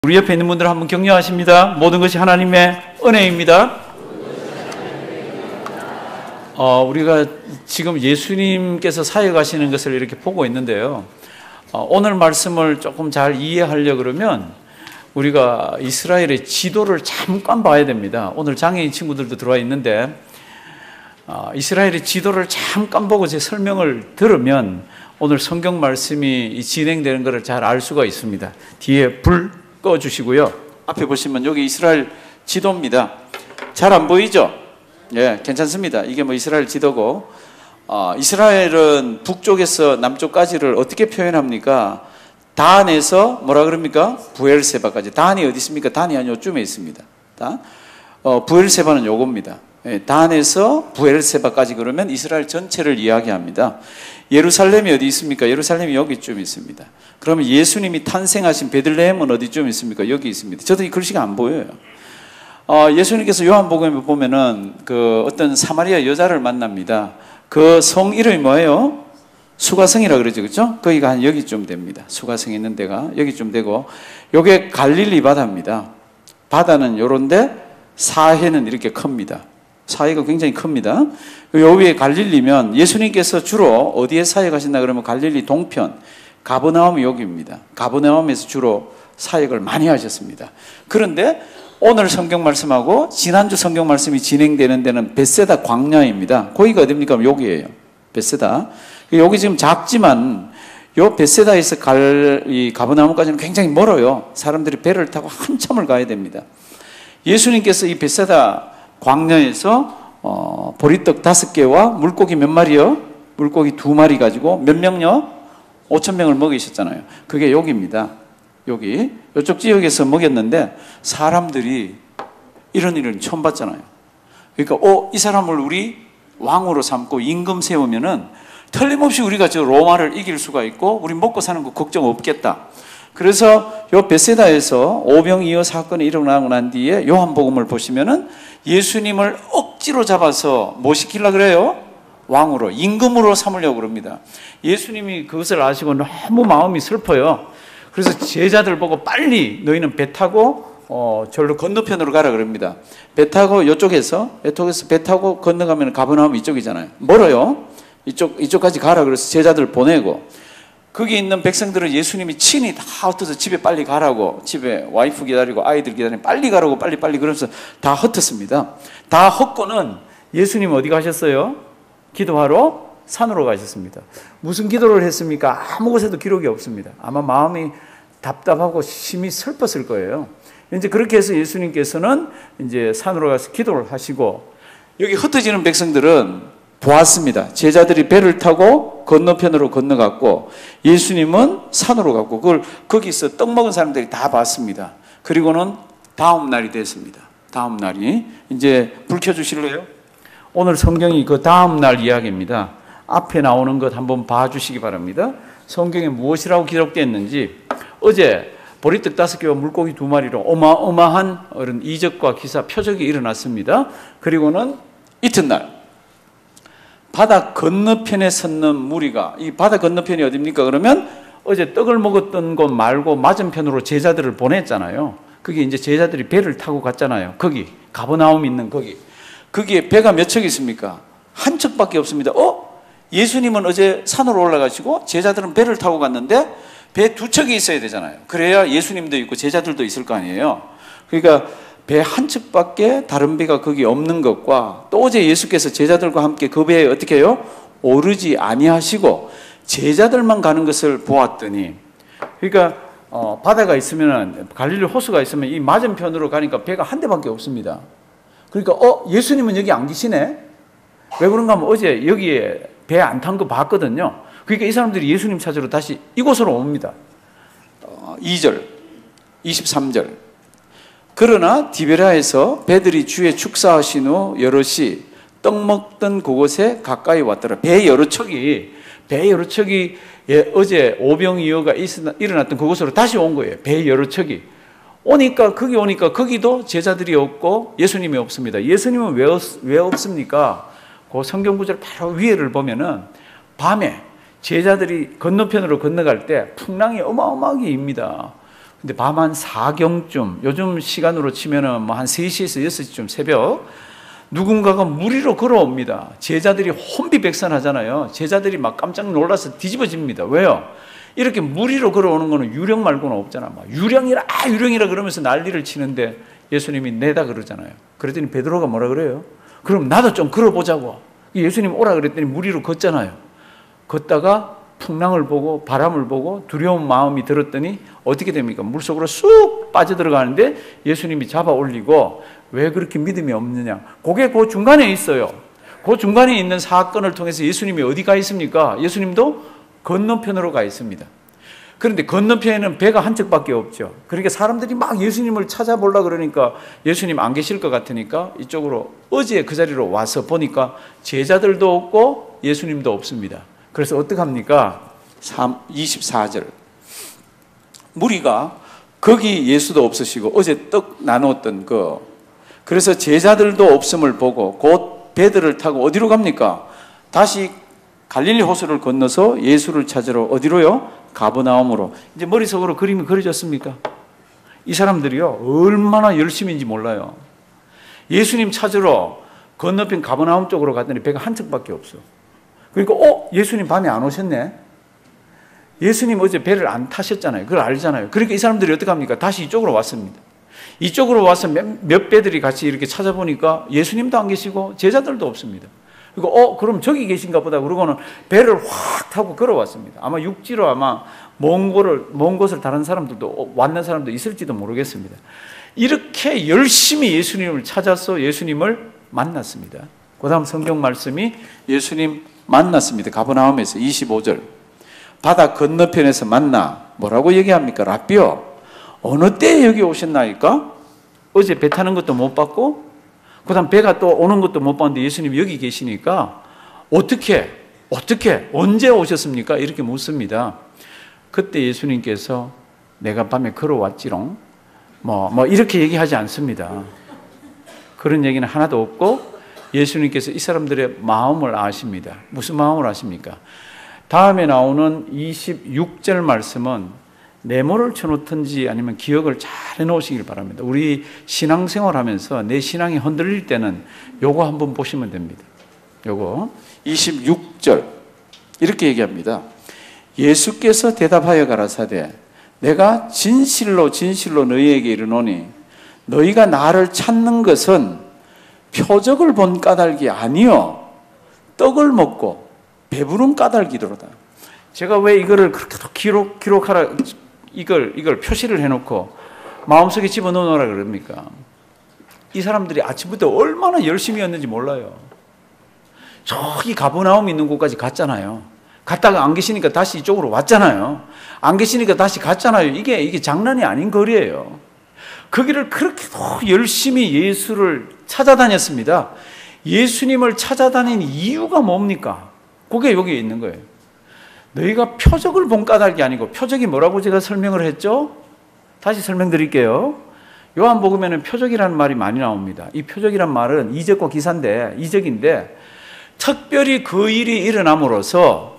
우리 옆에 있는 분들 한번 격려하십니다. 모든 것이 하나님의 은혜입니다. 우리가 지금 예수님께서 사역하시는 것을 이렇게 보고 있는데요. 오늘 말씀을 조금 잘 이해하려고 그러면 우리가 이스라엘의 지도를 잠깐 봐야 됩니다. 오늘 장애인 친구들도 들어와 있는데 이스라엘의 지도를 잠깐 보고 제 설명을 들으면 오늘 성경 말씀이 진행되는 것을 잘 알 수가 있습니다. 뒤에 불 꺼주시고요. 앞에 보시면 여기 이스라엘 지도입니다. 잘 안 보이죠? 예, 괜찮습니다. 이게 뭐 이스라엘 지도고, 이스라엘은 북쪽에서 남쪽까지를 어떻게 표현합니까? 단에서 뭐라 그럽니까? 부엘세바까지. 단이 어디 있습니까? 단이 한 요쯤에 있습니다. 부엘세바는 요겁니다. 예, 단에서 부엘세바까지 그러면 이스라엘 전체를 이야기합니다. 예루살렘이 어디 있습니까? 예루살렘이 여기쯤 있습니다. 그러면 예수님이 탄생하신 베들레헴은 어디쯤 있습니까? 여기 있습니다. 저도 이 글씨가 안 보여요. 예수님께서 요한복음에 보면은 그 어떤 사마리아 여자를 만납니다. 그 성 이름이 뭐예요? 수가성이라 그러죠, 그렇죠? 거기가 한 여기쯤 됩니다. 수가성 있는 데가 여기쯤 되고, 요게 갈릴리 바다입니다. 바다는 요런데 사해는 이렇게 큽니다. 사해가 굉장히 큽니다. 요 위에 갈릴리면 예수님께서 주로 어디에 사역하신다 그러면 갈릴리 동편, 가버나움이 여기입니다. 가버나움에서 주로 사역을 많이 하셨습니다. 그런데 오늘 성경 말씀하고 지난주 성경 말씀이 진행되는 데는 벳세다 광야입니다. 거기가 어디입니까? 여기예요. 벳세다. 여기 지금 작지만 요 벳세다에서 이 가버나움까지는 굉장히 멀어요. 사람들이 배를 타고 한참을 가야 됩니다. 예수님께서 이 벳세다 광야에서 보리떡 5개와 물고기 몇 마리요? 물고기 2마리 가지고 몇 명요? 5,000명을 먹이셨잖아요. 그게 여기입니다. 여기 이쪽 지역에서 먹였는데 사람들이 이런 일은 처음 봤잖아요. 그러니까 이 사람을 우리 왕으로 삼고 임금 세우면은 틀림없이 우리가 저 로마를 이길 수가 있고 우리 먹고 사는 거 걱정 없겠다. 그래서 요 벳세다에서 오병이어 사건이 일어나고 난 뒤에 요한복음을 보시면은 예수님을 억지로 잡아서 뭐 시키려고 그래요? 왕으로, 임금으로 삼으려고 그럽니다. 예수님이 그것을 아시고 너무 마음이 슬퍼요. 그래서 제자들 보고 빨리 너희는 배 타고 절로 건너편으로 가라 그럽니다. 배 타고 이쪽에서 배 타고 건너가면 가버나움 이쪽이잖아요. 멀어요. 이쪽까지 가라 그래서 제자들 보내고, 거기 있는 백성들은 예수님이 친히 다 흩어서 집에 빨리 가라고, 집에 와이프 기다리고 아이들 기다리고 빨리 가라고 빨리 그러면서 다 흩었습니다. 다 흩고는 예수님 어디 가셨어요? 기도하러 산으로 가셨습니다. 무슨 기도를 했습니까? 아무 곳에도 기록이 없습니다. 아마 마음이 답답하고 심히 슬펐을 거예요. 이제 그렇게 해서 예수님께서는 이제 산으로 가서 기도를 하시고, 여기 흩어지는 백성들은 보았습니다. 제자들이 배를 타고 건너편으로 건너갔고 예수님은 산으로 갔고 그걸 거기서 떡 먹은 사람들이 다 봤습니다. 그리고는 다음 날이 됐습니다. 다음 날이 이제 불 켜주실래요? 오늘 성경이 그 다음 날 이야기입니다. 앞에 나오는 것 한번 봐주시기 바랍니다. 성경에 무엇이라고 기록되어 있는지. 어제 보리떡 5개와 물고기 2마리로 어마어마한 어른 이적과 기사 표적이 일어났습니다. 그리고는 이튿날 바다 건너편에 섰는 무리가, 이 바다 건너편이 어디입니까? 그러면 어제 떡을 먹었던 곳 말고 맞은편으로 제자들을 보냈잖아요. 그게 이제 제자들이 배를 타고 갔잖아요. 거기 가버나움 있는 거기에 배가 몇 척이 있습니까? 한 척밖에 없습니다. 예수님은 어제 산으로 올라가시고 제자들은 배를 타고 갔는데 배 2척이 있어야 되잖아요. 그래야 예수님도 있고 제자들도 있을 거 아니에요. 그러니까 배 한 척밖에 다른 배가 거기 없는 것과, 또 어제 예수께서 제자들과 함께 그 배에 어떻게 해요? 오르지 아니하시고 제자들만 가는 것을 보았더니, 그러니까 바다가 있으면, 갈릴리 호수가 있으면 이 맞은편으로 가니까 배가 한 대밖에 없습니다. 그러니까 예수님은 여기 안 계시네? 왜 그런가 하면 어제 여기에 배 안 탄 거 봤거든요. 그러니까 이 사람들이 예수님 찾으러 다시 이곳으로 옵니다. 2절 23절 그러나 디베라에서 배들이 주에 축사하신 후 여럿이 떡 먹던 그곳에 가까이 왔더라. 배 여러 척이 어제 오병이어가 일어났던 그곳으로 다시 온 거예요. 배 여러 척이 오니까 거기도 제자들이 없고 예수님이 없습니다. 예수님은 왜 없습니까? 그 성경 구절 바로 위에를 보면은 밤에 제자들이 건너편으로 건너갈 때 풍랑이 어마어마하게 입니다. 근데 밤 한 4경쯤, 요즘 시간으로 치면은 뭐 한 3시에서 6시쯤 새벽, 누군가가 무리로 걸어옵니다. 제자들이 혼비백산하잖아요. 제자들이 막 깜짝 놀라서 뒤집어집니다. 왜요? 이렇게 무리로 걸어오는 거는 유령 말고는 없잖아. 막 유령이라 유령이라 그러면서 난리를 치는데 예수님이 내다 그러잖아요. 그랬더니 베드로가 뭐라 그래요? 그럼 나도 좀 걸어보자고. 예수님 오라 그랬더니 무리로 걷잖아요. 걷다가 풍랑을 보고 바람을 보고 두려운 마음이 들었더니 어떻게 됩니까? 물속으로 쑥 빠져들어가는데 예수님이 잡아 올리고, 왜 그렇게 믿음이 없느냐? 그게 그 중간에 있어요. 그 중간에 있는 사건을 통해서 예수님이 어디 가 있습니까? 예수님도 건너편으로 가 있습니다. 그런데 건너편에는 배가 한 척밖에 없죠. 그러니까 사람들이 막 예수님을 찾아보려고 그러니까 예수님 안 계실 것 같으니까 이쪽으로, 어제 그 자리로 와서 보니까 제자들도 없고 예수님도 없습니다. 그래서 어떡합니까? 24절. 무리가 거기 예수도 없으시고 어제 떡 나눴던 그래서 제자들도 없음을 보고 곧 배들을 타고 어디로 갑니까? 다시 갈릴리 호수를 건너서 예수를 찾으러 어디로요? 가버나움으로. 이제 머릿속으로 그림이 그려졌습니까? 이 사람들이요, 얼마나 열심인지 몰라요. 예수님 찾으러 건너편 가버나움 쪽으로 갔더니 배가 한 척밖에 없어. 그러니까 예수님 밤에 안 오셨네. 예수님 어제 배를 안 타셨잖아요. 그걸 알잖아요. 그러니까 이 사람들이 어떡합니까? 다시 이쪽으로 왔습니다. 이쪽으로 와서 몇 배들이 같이 이렇게 찾아보니까 예수님도 안 계시고 제자들도 없습니다. 그리고 그럼 저기 계신가 보다 그러고는 배를 확 타고 걸어왔습니다. 아마 육지로 아마 먼 곳을 다른 사람들도, 왔는 사람도 있을지도 모르겠습니다. 이렇게 열심히 예수님을 찾아서 예수님을 만났습니다. 그 다음 성경 말씀이 예수님 만났습니다. 가버나움에서 25절. 바다 건너편에서 만나 뭐라고 얘기합니까? 라비요, 어느 때에 여기 오셨나이까? 어제 배 타는 것도 못 봤고 그 다음 배가 또 오는 것도 못 봤는데 예수님 여기 계시니까 어떻게 언제 오셨습니까? 이렇게 묻습니다. 그때 예수님께서 내가 밤에 걸어왔지롱 뭐 이렇게 얘기하지 않습니다. 그런 얘기는 하나도 없고 예수님께서 이 사람들의 마음을 아십니다. 무슨 마음을 아십니까? 다음에 나오는 26절 말씀은 메모를 쳐놓든지 아니면 기억을 잘 해놓으시길 바랍니다. 우리 신앙생활 하면서 내 신앙이 흔들릴 때는 요거 한번 보시면 됩니다. 요거 26절 이렇게 얘기합니다. 예수께서 대답하여 가라사대 내가 진실로 너희에게 이르노니 너희가 나를 찾는 것은 표적을 본 까닭이 아니요 떡을 먹고 배부른 까닭이더로다. 제가 왜 이거를 그렇게 기록하라, 이걸 표시를 해놓고 마음속에 집어넣어놓으라 그럽니까? 이 사람들이 아침부터 얼마나 열심히 했는지 몰라요. 저기 가버나움 있는 곳까지 갔잖아요. 갔다가 안 계시니까 다시 이쪽으로 왔잖아요. 안 계시니까 다시 갔잖아요. 이게 장난이 아닌 거리예요. 그 길을 그렇게 열심히 예수를 찾아다녔습니다. 예수님을 찾아다닌 이유가 뭡니까? 그게 여기에 있는 거예요. 너희가 표적을 본 까닭이 아니고, 표적이 뭐라고 제가 설명을 했죠? 다시 설명드릴게요. 요한복음에는 표적이라는 말이 많이 나옵니다. 이 표적이란 말은 이적과 기사인데, 이적인데 특별히 그 일이 일어남으로써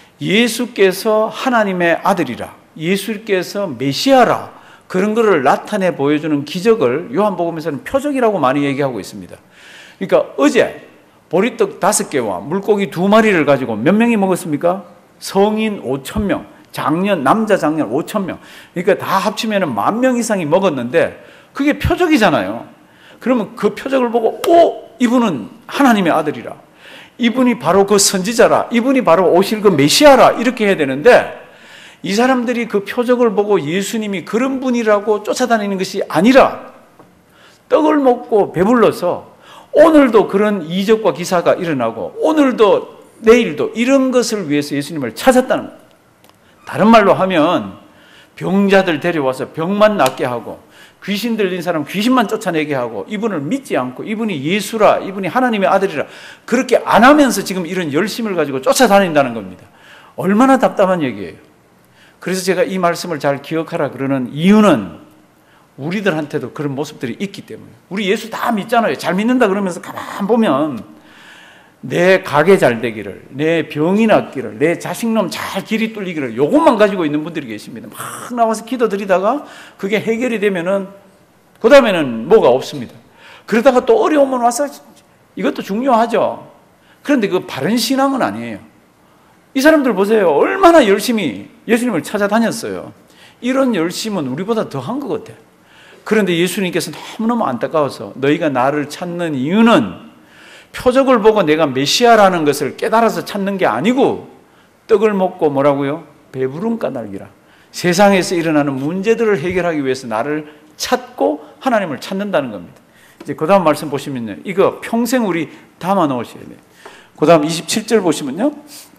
예수께서 하나님의 아들이라, 예수께서 메시아라, 그런 것을 나타내 보여주는 기적을 요한복음에서는 표적이라고 많이 얘기하고 있습니다. 그러니까 어제 보리떡 5개와 물고기 2마리를 가지고 몇 명이 먹었습니까? 성인 5,000명, 남자 장년 5,000명. 그러니까 다 합치면 10,000명 이상이 먹었는데 그게 표적이잖아요. 그러면 그 표적을 보고 이분은 하나님의 아들이라, 이분이 바로 그 선지자라, 이분이 바로 오실 그 메시아라, 이렇게 해야 되는데 이 사람들이 그 표적을 보고 예수님이 그런 분이라고 쫓아다니는 것이 아니라 떡을 먹고 배불러서 오늘도 그런 이적과 기사가 일어나고 오늘도 내일도 이런 것을 위해서 예수님을 찾았다는 거예요. 다른 말로 하면 병자들 데려와서 병만 낫게 하고 귀신 들린 사람 귀신만 쫓아내게 하고 이분을 믿지 않고 이분이 예수라, 이분이 하나님의 아들이라 그렇게 안 하면서 지금 이런 열심을 가지고 쫓아다닌다는 겁니다. 얼마나 답답한 얘기예요. 그래서 제가 이 말씀을 잘 기억하라 그러는 이유는 우리들한테도 그런 모습들이 있기 때문에. 우리 예수 다 믿잖아요. 잘 믿는다 그러면서 가만 보면 내 가게 잘 되기를, 내 병이 낫기를, 내 자식놈 잘 길이 뚫리기를, 요것만 가지고 있는 분들이 계십니다. 막 나와서 기도 드리다가 그게 해결이 되면은 그 다음에는 뭐가 없습니다. 그러다가 또 어려움은 와서, 이것도 중요하죠. 그런데 그 바른 신앙은 아니에요. 이 사람들 보세요. 얼마나 열심히 예수님을 찾아다녔어요. 이런 열심은 우리보다 더한 것 같아요. 그런데 예수님께서 너무너무 안타까워서 너희가 나를 찾는 이유는 표적을 보고 내가 메시아라는 것을 깨달아서 찾는 게 아니고 떡을 먹고 뭐라고요? 배부른 까닭이라. 세상에서 일어나는 문제들을 해결하기 위해서 나를 찾고 하나님을 찾는다는 겁니다. 이제 그 다음 말씀 보시면요. 이거 평생 우리 담아 놓으셔야 돼요. 그 다음 27절 보시면요.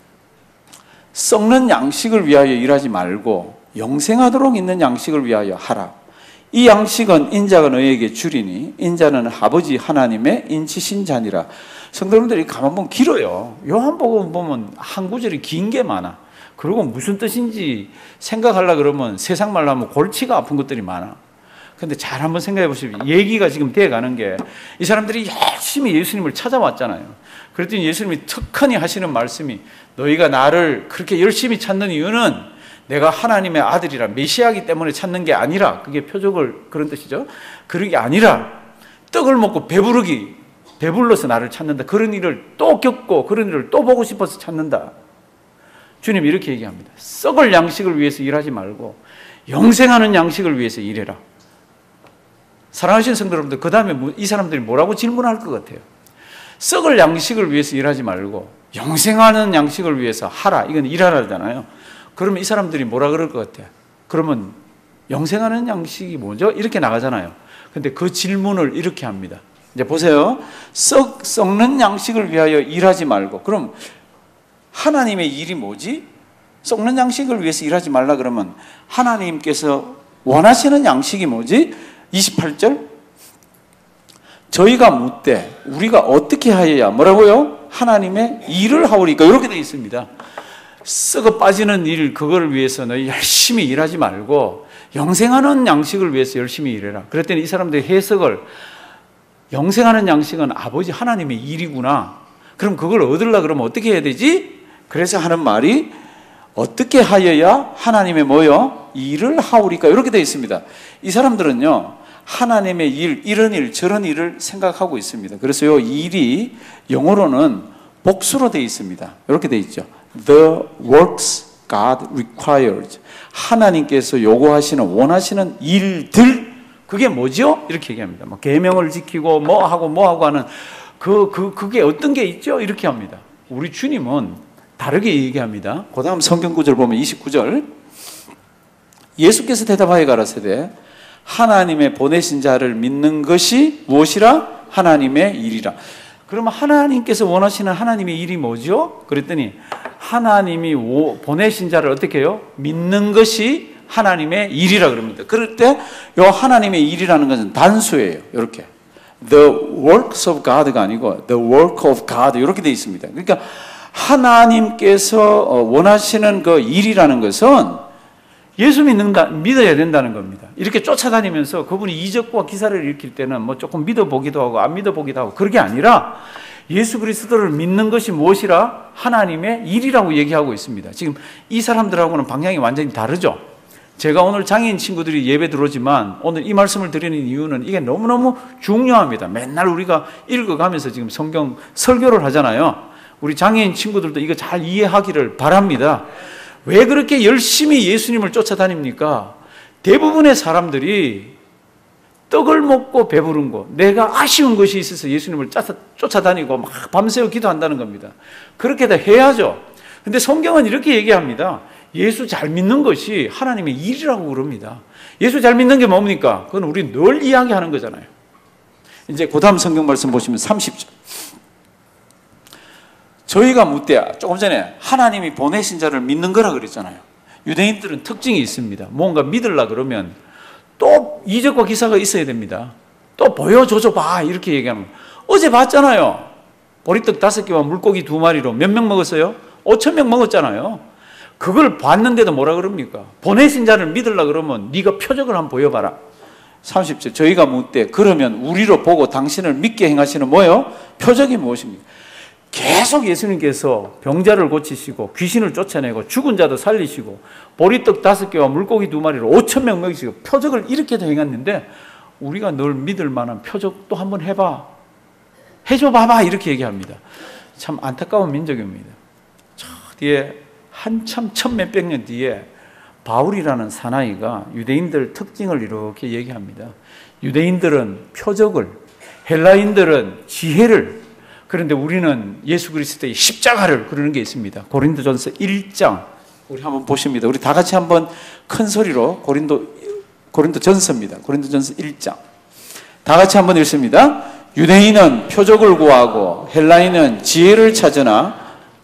썩는 양식을 위하여 일하지 말고 영생하도록 있는 양식을 위하여 하라. 이 양식은 인자가 너희에게 주리니 인자는 아버지 하나님의 인치신 자니라. 성도님들이 가만 보면 길어요. 요한복음 보면 한 구절이 긴 게 많아. 그리고 무슨 뜻인지 생각하려고 그러면 세상 말로 하면 골치가 아픈 것들이 많아. 근데 잘 한번 생각해 보십시오. 얘기가 지금 돼가는 게 이 사람들이 열심히 예수님을 찾아왔잖아요. 그랬더니 예수님이 특허니 하시는 말씀이 너희가 나를 그렇게 열심히 찾는 이유는 내가 하나님의 아들이라 메시아이기 때문에 찾는 게 아니라, 그게 표적을 그런 뜻이죠. 그런 게 아니라 떡을 먹고 배불러서 나를 찾는다. 그런 일을 또 겪고 그런 일을 또 보고 싶어서 찾는다. 주님 이렇게 얘기합니다. 썩을 양식을 위해서 일하지 말고 영생하는 양식을 위해서 일해라. 사랑하시는 성도 여러분들, 그 다음에 이 사람들이 뭐라고 질문할 것 같아요? 썩을 양식을 위해서 일하지 말고 영생하는 양식을 위해서 하라. 이건 일하라잖아요. 그러면 이 사람들이 뭐라 그럴 것 같아요? 그러면 영생하는 양식이 뭐죠? 이렇게 나가잖아요. 근데 그 질문을 이렇게 합니다. 이제 보세요. 썩는 양식을 위하여 일하지 말고, 그럼 하나님의 일이 뭐지? 썩는 양식을 위해서 일하지 말라 그러면 하나님께서 원하시는 양식이 뭐지? 28절. 저희가 묻되 우리가 어떻게 하여야 뭐라고요? 하나님의 일을 하오리까. 이렇게 되어 있습니다. 썩어 빠지는 일, 그걸 위해서 너희 열심히 일하지 말고 영생하는 양식을 위해서 열심히 일해라. 그랬더니 이 사람들이 해석을, 영생하는 양식은 아버지 하나님의 일이구나. 그럼 그걸 얻으려고 그러면 어떻게 해야 되지? 그래서 하는 말이 어떻게 하여야 하나님의 뭐요? 일을 하오리까. 이렇게 되어 있습니다. 이 사람들은요, 하나님의 일, 이런 일, 저런 일을 생각하고 있습니다. 그래서 이 일이 영어로는 복수로 되어 있습니다. 이렇게 되어 있죠. The works God requires. 하나님께서 요구하시는, 원하시는 일들, 그게 뭐죠? 이렇게 얘기합니다. 뭐 계명을 지키고 뭐 하고 하는 그게 어떤 게 있죠? 이렇게 합니다. 우리 주님은 다르게 얘기합니다. 그 다음 성경 구절 보면 29절. 예수께서 대답하여 가라사대 하나님의 보내신 자를 믿는 것이 무엇이라? 하나님의 일이라. 그러면 하나님께서 원하시는 하나님의 일이 뭐죠? 그랬더니 하나님이 보내신 자를 어떻게 해요? 믿는 것이 하나님의 일이라 그럽니다. 그럴 때 이 하나님의 일이라는 것은 단수예요. 이렇게 The works of God가 아니고 The work of God 이렇게 되어 있습니다. 그러니까 하나님께서 원하시는 그 일이라는 것은 예수 믿어야 된다는 겁니다. 이렇게 쫓아다니면서 그분이 이적과 기사를 일으킬 때는 뭐 조금 믿어보기도 하고 안 믿어보기도 하고 그게 아니라 예수 그리스도를 믿는 것이 무엇이라? 하나님의 일이라고 얘기하고 있습니다. 지금 이 사람들하고는 방향이 완전히 다르죠. 제가 오늘 장애인 친구들이 예배 들어오지만 오늘 이 말씀을 드리는 이유는 이게 너무너무 중요합니다. 맨날 우리가 읽어가면서 지금 성경 설교를 하잖아요. 우리 장애인 친구들도 이거 잘 이해하기를 바랍니다. 왜 그렇게 열심히 예수님을 쫓아다닙니까? 대부분의 사람들이 떡을 먹고 배부른 거, 내가 아쉬운 것이 있어서 예수님을 쫓아다니고 막 밤새워 기도한다는 겁니다. 그렇게 다 해야죠. 근데 성경은 이렇게 얘기합니다. 예수 잘 믿는 것이 하나님의 일이라고 그럽니다. 예수 잘 믿는 게 뭡니까? 그건 우리 늘 이야기하는 거잖아요. 이제 그 다음 성경 말씀 보시면 30절. 저희가 묻되, 조금 전에 하나님이 보내신 자를 믿는 거라 그랬잖아요. 유대인들은 특징이 있습니다. 뭔가 믿으려 그러면 또 이적과 기사가 있어야 됩니다. 또 보여줘줘 봐 이렇게 얘기하면, 어제 봤잖아요. 보리떡 5개와 물고기 2마리로 몇 명 먹었어요? 5,000명 먹었잖아요. 그걸 봤는데도 뭐라 그럽니까? 보내신 자를 믿으려 그러면 네가 표적을 한번 보여봐라. 30절. 저희가 묻되 그러면 우리로 보고 당신을 믿게 행하시는 뭐예요? 표적이 무엇입니까? 계속 예수님께서 병자를 고치시고 귀신을 쫓아내고 죽은 자도 살리시고 보리떡 5개와 물고기 2마리로 5,000명 먹이시고 표적을 이렇게도 행했는데 우리가 널 믿을 만한 표적 또 한번 해봐. 해줘 봐봐. 이렇게 얘기합니다. 참 안타까운 민족입니다. 저 뒤에 한참 1000몇백 년 뒤에 바울이라는 사나이가 유대인들 특징을 이렇게 얘기합니다. 유대인들은 표적을, 헬라인들은 지혜를, 그런데 우리는 예수 그리스도의 십자가를 그러는 게 있습니다. 고린도전서 1장 우리 한번 보십니다. 우리 다 같이 한번 큰 소리로 고린도전서입니다. 고린도전서 1장 다 같이 한번 읽습니다. 유대인은 표적을 구하고 헬라인은 지혜를 찾으나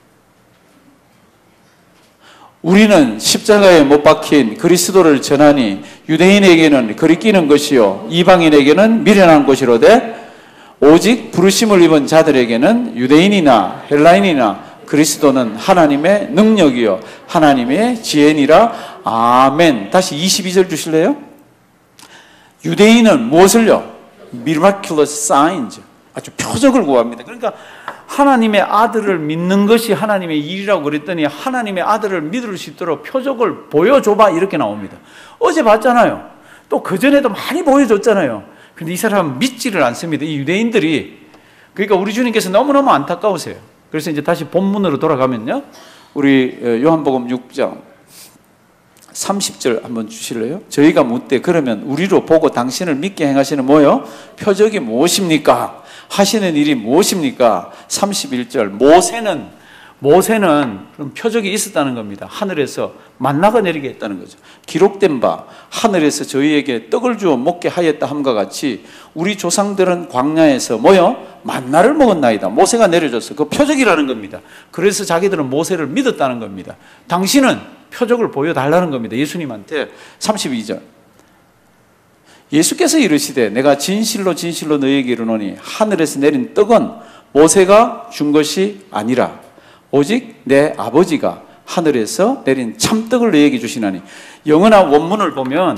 우리는 십자가에 못 박힌 그리스도를 전하니 유대인에게는 거리끼는 것이요 이방인에게는 미련한 것이로되 오직 부르심을 입은 자들에게는 유대인이나 헬라인이나 그리스도는 하나님의 능력이요 하나님의 지혜니라. 아멘. 다시 22절 주실래요? 유대인은 무엇을요? miraculous signs, 아주 표적을 구합니다. 그러니까 하나님의 아들을 믿는 것이 하나님의 일이라고 그랬더니 하나님의 아들을 믿을 수 있도록 표적을 보여줘봐 이렇게 나옵니다. 어제 봤잖아요. 또 그전에도 많이 보여줬잖아요. 근데 이 사람은 믿지를 않습니다. 이 유대인들이. 그러니까 우리 주님께서 너무너무 안타까우세요. 그래서 이제 다시 본문으로 돌아가면요. 우리 요한복음 6장 30절 한번 주실래요? 저희가 묻되 그러면 우리로 보고 당신을 믿게 행하시는 뭐요? 표적이 무엇입니까? 하시는 일이 무엇입니까? 31절 모세는 그럼 표적이 있었다는 겁니다. 하늘에서 만나가 내리게 했다는 거죠. 기록된 바 하늘에서 저희에게 떡을 주어 먹게 하였다 함과 같이 우리 조상들은 광야에서 뭐요? 만나를 먹었나이다. 모세가 내려줬어. 그 표적이라는 겁니다. 그래서 자기들은 모세를 믿었다는 겁니다. 당신은 표적을 보여달라는 겁니다. 예수님한테. 32절 예수께서 이르시되 내가 진실로 진실로 너희에게 이르노니 하늘에서 내린 떡은 모세가 준 것이 아니라 오직 내 아버지가 하늘에서 내린 참떡을 너희에게 주시나니. 영어나 원문을 보면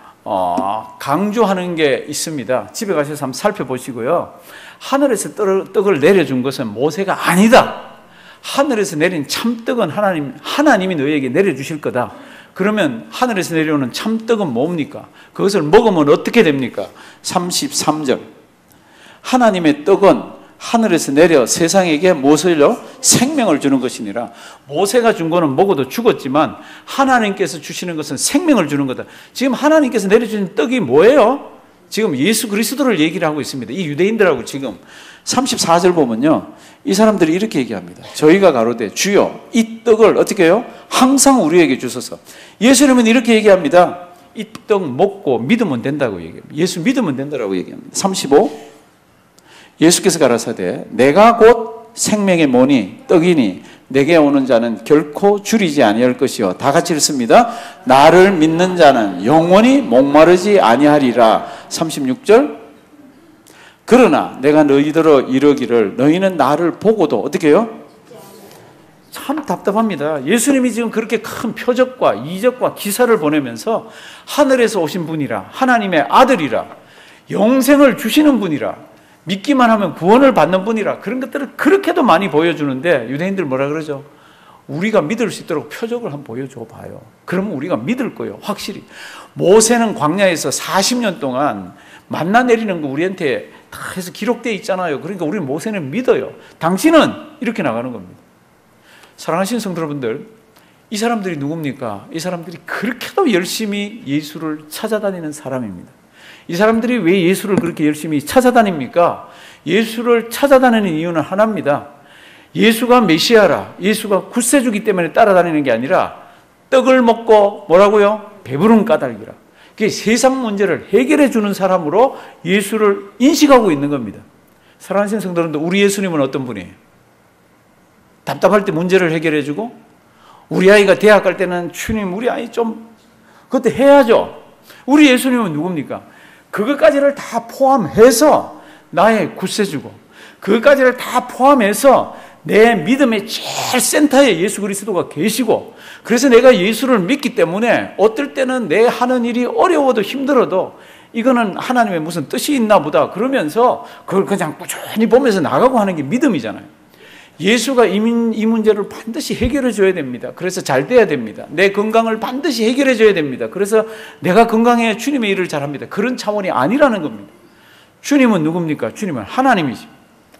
강조하는 게 있습니다. 집에 가셔서 한번 살펴보시고요. 하늘에서 떡을 내려준 것은 모세가 아니다. 하늘에서 내린 참떡은 하나님이 너희에게 내려주실 거다. 그러면 하늘에서 내려오는 참떡은 뭡니까? 그것을 먹으면 어떻게 됩니까? 33절 하나님의 떡은 하늘에서 내려 세상에게 무엇을요? 생명을 주는 것이니라. 모세가 준 거는 먹어도 죽었지만 하나님께서 주시는 것은 생명을 주는 거다. 지금 하나님께서 내려주신 떡이 뭐예요? 지금 예수 그리스도를 얘기를 하고 있습니다. 이 유대인들하고 지금 34절 보면요. 이 사람들이 이렇게 얘기합니다. 저희가 가로되 주여 이 떡을 어떻게 해요? 항상 우리에게 주소서. 예수님은 이렇게 얘기합니다. 이 떡 먹고 믿으면 된다고 얘기합니다. 예수 믿으면 된다고 얘기합니다. 35 예수께서 가라사대 내가 곧 생명의 모니 떡이니 내게 오는 자는 결코 줄이지 아니할 것이요. 다 같이 읽습니다. 나를 믿는 자는 영원히 목마르지 아니하리라. 36절 그러나 내가 너희들어 이르기를 너희는 나를 보고도 어떻게 해요? 참 답답합니다. 예수님이 지금 그렇게 큰 표적과 이적과 기사를 보내면서 하늘에서 오신 분이라 하나님의 아들이라 영생을 주시는 분이라 믿기만 하면 구원을 받는 분이라 그런 것들을 그렇게도 많이 보여주는데 유대인들 뭐라 그러죠? 우리가 믿을 수 있도록 표적을 한번 보여줘 봐요. 그러면 우리가 믿을 거예요. 확실히. 모세는 광야에서 40년 동안 만나 내리는 거 우리한테 다 해서 기록되어 있잖아요. 그러니까 우리는 모세는 믿어요. 당신은 이렇게 나가는 겁니다. 사랑하시는 성도 여러분들, 이 사람들이 누굽니까? 이 사람들이 그렇게도 열심히 예수를 찾아다니는 사람입니다. 이 사람들이 왜 예수를 그렇게 열심히 찾아다닙니까? 예수를 찾아다니는 이유는 하나입니다. 예수가 메시아라, 예수가 구세주기 때문에 따라다니는 게 아니라 떡을 먹고 뭐라고요? 배부른 까닭이라. 그게 세상 문제를 해결해 주는 사람으로 예수를 인식하고 있는 겁니다. 사랑하시는 성도님들, 우리 예수님은 어떤 분이에요? 답답할 때 문제를 해결해 주고, 우리 아이가 대학 갈 때는 주님 우리 아이 좀 그때 해야죠. 우리 예수님은 누굽니까? 그것까지를 다 포함해서 나의 구세주고, 그것까지를 다 포함해서 내 믿음의 제일 센터에 예수 그리스도가 계시고, 그래서 내가 예수를 믿기 때문에 어떨 때는 내 하는 일이 어려워도 힘들어도 이거는 하나님의 무슨 뜻이 있나 보다 그러면서 그걸 그냥 꾸준히 보면서 나가고 하는 게 믿음이잖아요. 예수가 이 문제를 반드시 해결해 줘야 됩니다. 그래서 잘 돼야 됩니다. 내 건강을 반드시 해결해 줘야 됩니다. 그래서 내가 건강해야 주님의 일을 잘합니다. 그런 차원이 아니라는 겁니다. 주님은 누굽니까? 주님은 하나님이지.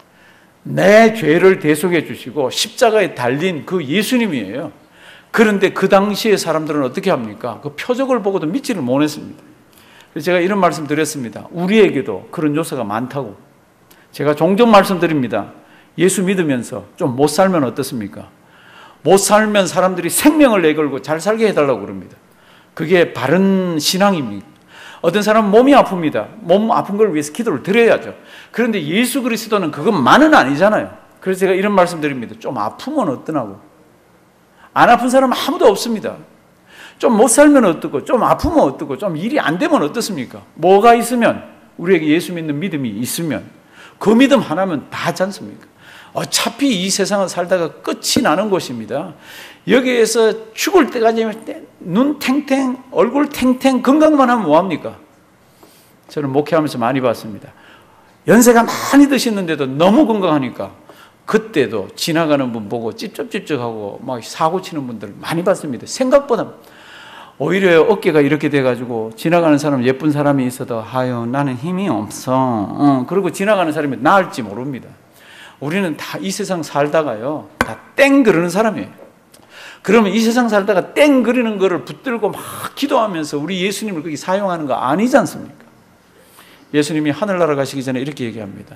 내 죄를 대속해 주시고 십자가에 달린 그 예수님이에요. 그런데 그 당시에 사람들은 어떻게 합니까? 그 표적을 보고도 믿지를 못했습니다. 그래서 제가 이런 말씀 드렸습니다. 우리에게도 그런 요소가 많다고. 제가 종종 말씀드립니다. 예수 믿으면서 좀 못 살면 어떻습니까? 못 살면 사람들이 생명을 내걸고 잘 살게 해달라고 그럽니다. 그게 바른 신앙입니다. 어떤 사람은 몸이 아픕니다. 몸 아픈 걸 위해서 기도를 드려야죠. 그런데 예수 그리스도는 그것만은 아니잖아요. 그래서 제가 이런 말씀 드립니다. 좀 아프면 어떠냐고. 안 아픈 사람은 아무도 없습니다. 좀 못 살면 어떻고, 좀 아프면 어떻고, 좀 일이 안 되면 어떻습니까? 뭐가 있으면, 우리에게 예수 믿는 믿음이 있으면, 그 믿음 하나면 다 하지 않습니까? 어차피 이 세상을 살다가 끝이 나는 곳입니다. 여기에서 죽을 때까지 눈 탱탱, 얼굴 탱탱, 건강만 하면 뭐합니까? 저는 목회하면서 많이 봤습니다. 연세가 많이 드시는데도 너무 건강하니까 그때도 지나가는 분 보고 찝쩍찝쩍하고 막 사고 치는 분들 많이 봤습니다. 생각보다 오히려 어깨가 이렇게 돼가지고 지나가는 사람, 예쁜 사람이 있어도 아유 나는 힘이 없어. 그리고 지나가는 사람이 나을지 모릅니다. 우리는 다 이 세상 살다가요 다 땡 그러는 사람이에요. 그러면 이 세상 살다가 땡 그리는 거를 붙들고 막 기도하면서 우리 예수님을 거기 사용하는 거 아니지 않습니까? 예수님이 하늘나라 가시기 전에 이렇게 얘기합니다.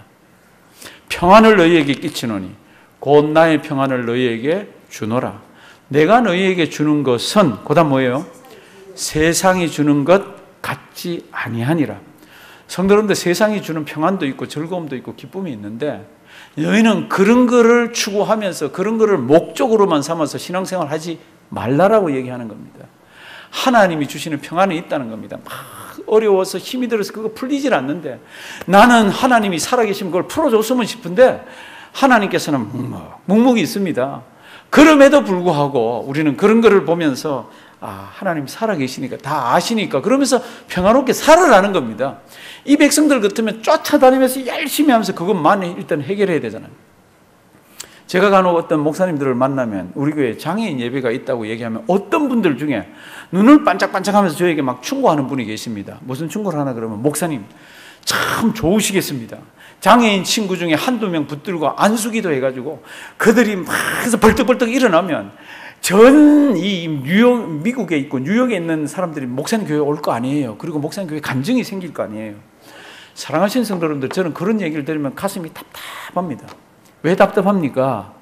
평안을 너희에게 끼치노니 곧 나의 평안을 너희에게 주노라. 내가 너희에게 주는 것은 그다음 뭐예요? 세상이 주는 것 같지 아니하니라. 성도 여러분들, 세상이 주는 평안도 있고 즐거움도 있고 기쁨이 있는데 너희는 그런 거를 추구하면서 그런 거를 목적으로만 삼아서 신앙생활 하지 말라라고 얘기하는 겁니다. 하나님이 주시는 평안이 있다는 겁니다. 막 어려워서 힘이 들어서 그거 풀리질 않는데 나는 하나님이 살아계시면 그걸 풀어줬으면 싶은데 하나님께서는 묵묵히 있습니다. 그럼에도 불구하고 우리는 그런 거를 보면서 하나님 살아계시니까 다 아시니까 그러면서 평화롭게 살아가는 겁니다. 이 백성들 같으면 쫓아다니면서 열심히 하면서 그것만 일단 해결해야 되잖아요. 제가 간혹 어떤 목사님들을 만나면 우리 교회에 장애인 예배가 있다고 얘기하면 어떤 분들 중에 눈을 반짝반짝하면서 저에게 막 충고하는 분이 계십니다. 무슨 충고를 하나 그러면 목사님 참 좋으시겠습니다. 장애인 친구 중에 한두 명 붙들고 안수기도 해가지고 그들이 막 해서 벌떡벌떡 일어나면 전 이 미국에 있고 뉴욕에 있는 사람들이 목사님 교회 올 거 아니에요. 그리고 목사님 교회 감정이 생길 거 아니에요. 사랑하시는 성도 여러분들, 저는 그런 얘기를 들으면 가슴이 답답합니다. 왜 답답합니까?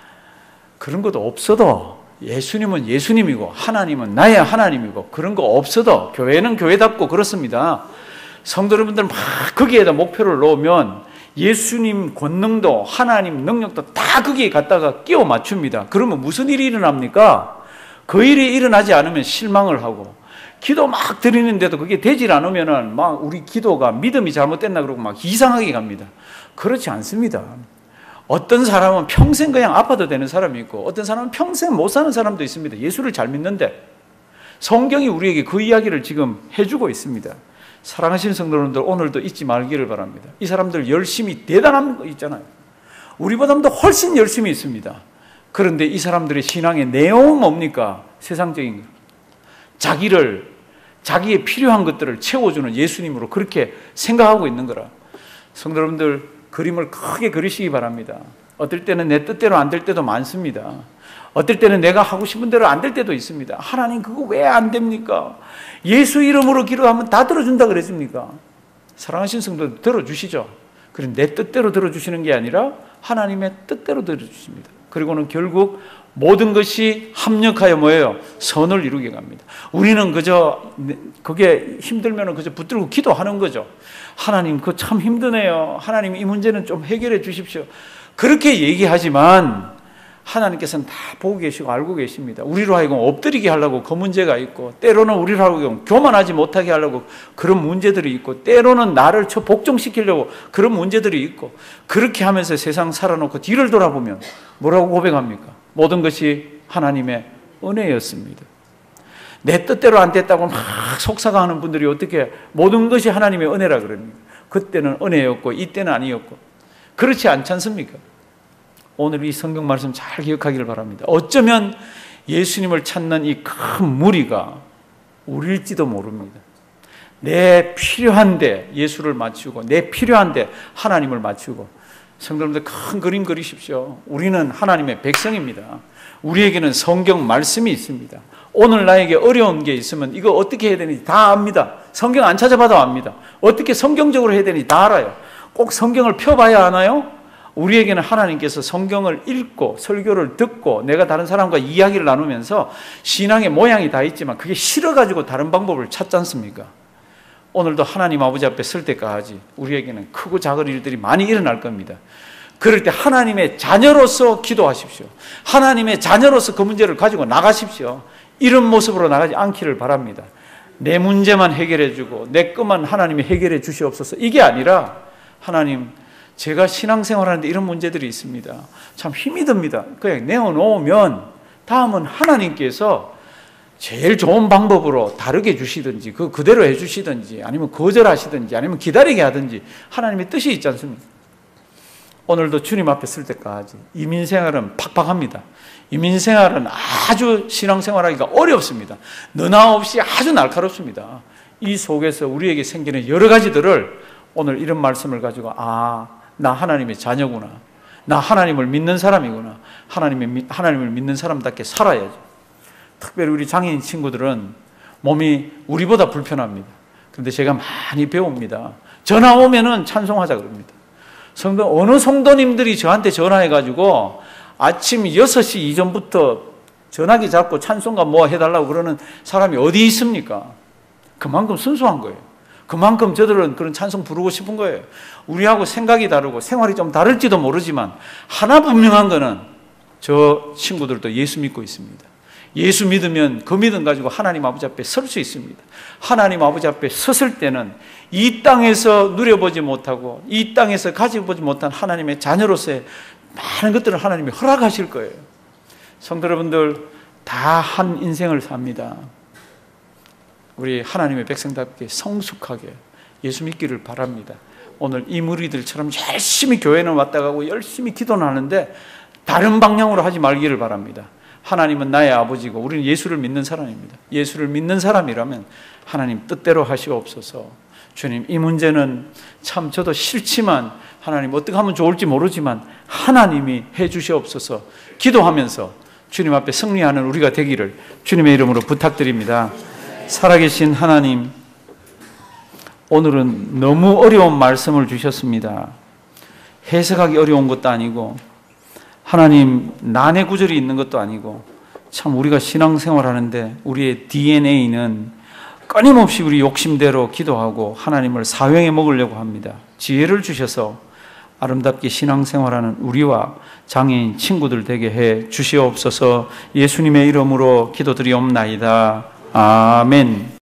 그런 것도 없어도 예수님은 예수님이고 하나님은 나의 하나님이고 그런 거 없어도 교회는 교회답고 그렇습니다. 성도 여러분들 막 거기에다 목표를 놓으면 예수님 권능도 하나님 능력도 다 거기에 갖다가 끼워 맞춥니다. 그러면 무슨 일이 일어납니까? 그 일이 일어나지 않으면 실망을 하고 기도 막 드리는데도 그게 되질 않으면은 막 우리 기도가 믿음이 잘못됐나 그러고 막 이상하게 갑니다. 그렇지 않습니다. 어떤 사람은 평생 그냥 아파도 되는 사람이 있고 어떤 사람은 평생 못 사는 사람도 있습니다. 예수를 잘 믿는데 성경이 우리에게 그 이야기를 지금 해주고 있습니다. 사랑하시는 성도님들, 오늘도 잊지 말기를 바랍니다. 이 사람들 열심히 대단한 거 있잖아요. 우리보다도 훨씬 열심히 있습니다. 그런데 이 사람들의 신앙의 내용은 뭡니까? 세상적인 것. 자기의 필요한 것들을 채워주는 예수님으로 그렇게 생각하고 있는 거라. 성도 여러분들, 그림을 크게 그리시기 바랍니다. 어떨 때는 내 뜻대로 안 될 때도 많습니다. 어떨 때는 내가 하고 싶은 대로 안 될 때도 있습니다. 하나님 그거 왜 안 됩니까? 예수 이름으로 기도하면 다 들어준다 그랬습니까? 사랑하신 성도들 들어주시죠. 그런데 내 뜻대로 들어주시는 게 아니라 하나님의 뜻대로 들어주십니다. 그리고는 결국 모든 것이 합력하여 뭐예요? 선을 이루게 갑니다. 우리는 그저 그게 힘들면 그저 붙들고 기도하는 거죠. 하나님 그거 참 힘드네요. 하나님 이 문제는 좀 해결해 주십시오. 그렇게 얘기하지만 하나님께서는 다 보고 계시고 알고 계십니다. 우리로 하여금 엎드리게 하려고 그 문제가 있고 때로는 우리로 하여금 교만하지 못하게 하려고 그런 문제들이 있고 때로는 나를 복종시키려고 그런 문제들이 있고 그렇게 하면서 세상 살아놓고 뒤를 돌아보면 뭐라고 고백합니까? 모든 것이 하나님의 은혜였습니다. 내 뜻대로 안 됐다고 막 속삭하는 분들이 어떻게 모든 것이 하나님의 은혜라 그럽니까? 그때는 은혜였고 이때는 아니었고 그렇지 않지 않습니까? 오늘 이 성경 말씀 잘 기억하기를 바랍니다. 어쩌면 예수님을 찾는 이 큰 무리가 우리일지도 모릅니다. 내 필요한데 예수를 맞추고 내 필요한데 하나님을 맞추고. 성도님들 큰 그림 그리십시오. 우리는 하나님의 백성입니다. 우리에게는 성경 말씀이 있습니다. 오늘 나에게 어려운 게 있으면 이거 어떻게 해야 되는지 다 압니다. 성경 안 찾아봐도 압니다. 어떻게 성경적으로 해야 되는지 다 알아요. 꼭 성경을 펴봐야 하나요? 우리에게는 하나님께서 성경을 읽고 설교를 듣고 내가 다른 사람과 이야기를 나누면서 신앙의 모양이 다 있지만 그게 싫어가지고 다른 방법을 찾지 않습니까? 오늘도 하나님 아버지 앞에 설 때까지 우리에게는 크고 작은 일들이 많이 일어날 겁니다. 그럴 때 하나님의 자녀로서 기도하십시오. 하나님의 자녀로서 그 문제를 가지고 나가십시오. 이런 모습으로 나가지 않기를 바랍니다. 내 문제만 해결해 주고 내 것만 하나님이 해결해 주시옵소서. 이게 아니라 하나님, 제가 신앙생활하는데 이런 문제들이 있습니다. 참 힘이 듭니다. 그냥 내어놓으면 다음은 하나님께서 제일 좋은 방법으로 다르게 주시든지 그대로 해주시든지 아니면 거절하시든지 아니면 기다리게 하든지 하나님의 뜻이 있지 않습니까? 오늘도 주님 앞에 설 때까지 이민생활은 팍팍합니다. 이민생활은 아주 신앙생활하기가 어렵습니다. 너나 없이 아주 날카롭습니다. 이 속에서 우리에게 생기는 여러 가지들을 오늘 이런 말씀을 가지고 나 하나님의 자녀구나. 나 하나님을 믿는 사람이구나. 하나님을 믿는 사람답게 살아야죠. 특별히 우리 장애인 친구들은 몸이 우리보다 불편합니다. 그런데 제가 많이 배웁니다. 전화 오면은 찬송하자 그럽니다. 어느 성도님들이 저한테 전화해가지고 아침 6시 이전부터 전화기 잡고 찬송가 뭐 해달라고 그러는 사람이 어디 있습니까? 그만큼 순수한 거예요. 그만큼 저들은 그런 찬송 부르고 싶은 거예요. 우리하고 생각이 다르고 생활이 좀 다를지도 모르지만 하나 분명한 거는 저 친구들도 예수 믿고 있습니다. 예수 믿으면 그 믿음 가지고 하나님 아버지 앞에 설 수 있습니다. 하나님 아버지 앞에 섰을 때는 이 땅에서 누려보지 못하고 이 땅에서 가져보지 못한 하나님의 자녀로서의 많은 것들을 하나님이 허락하실 거예요. 성도 여러분들 다 한 인생을 삽니다. 우리 하나님의 백성답게 성숙하게 예수 믿기를 바랍니다. 오늘 이 무리들처럼 열심히 교회는 왔다 가고 열심히 기도는 하는데 다른 방향으로 하지 말기를 바랍니다. 하나님은 나의 아버지고 우리는 예수를 믿는 사람입니다. 예수를 믿는 사람이라면 하나님 뜻대로 하시옵소서. 주님, 이 문제는 참 저도 싫지만 하나님 어떻게 하면 좋을지 모르지만 하나님이 해 주시옵소서. 기도하면서 주님 앞에 승리하는 우리가 되기를 주님의 이름으로 부탁드립니다. 살아계신 하나님, 오늘은 너무 어려운 말씀을 주셨습니다. 해석하기 어려운 것도 아니고 하나님 난해 구절이 있는 것도 아니고 참 우리가 신앙생활하는데 우리의 DNA는 끊임없이 우리 욕심대로 기도하고 하나님을 사형해 먹으려고 합니다. 지혜를 주셔서 아름답게 신앙생활하는 우리와 장애인 친구들 되게 해 주시옵소서. 예수님의 이름으로 기도드리옵나이다. 아멘.